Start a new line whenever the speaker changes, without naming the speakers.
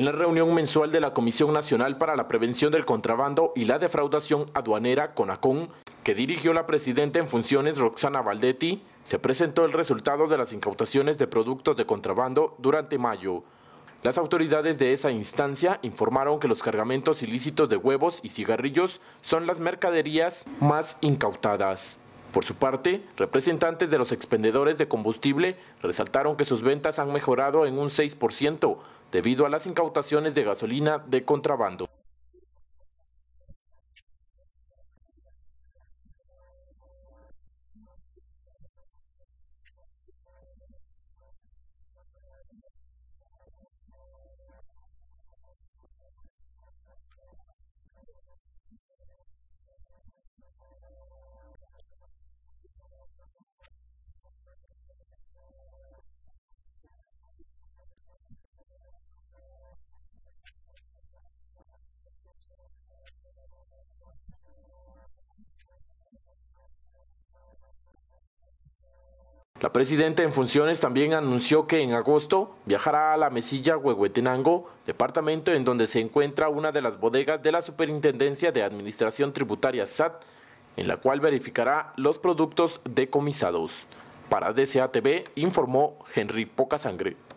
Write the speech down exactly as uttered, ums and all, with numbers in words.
En la reunión mensual de la Comisión Nacional para la Prevención del Contrabando y la Defraudación Aduanera, CONACON, que dirigió la presidenta en funciones Roxana Valdetti, se presentó el resultado de las incautaciones de productos de contrabando durante mayo. Las autoridades de esa instancia informaron que los cargamentos ilícitos de huevos y cigarrillos son las mercaderías más incautadas. Por su parte, representantes de los expendedores de combustible resaltaron que sus ventas han mejorado en un seis por ciento debido a las incautaciones de gasolina de contrabando. La presidenta en funciones también anunció que en agosto viajará a la Mesilla Huehuetenango, departamento en donde se encuentra una de las bodegas de la Superintendencia de Administración Tributaria S A T, en la cual verificará los productos decomisados. Para D C A T V informó Henry Pocasangre.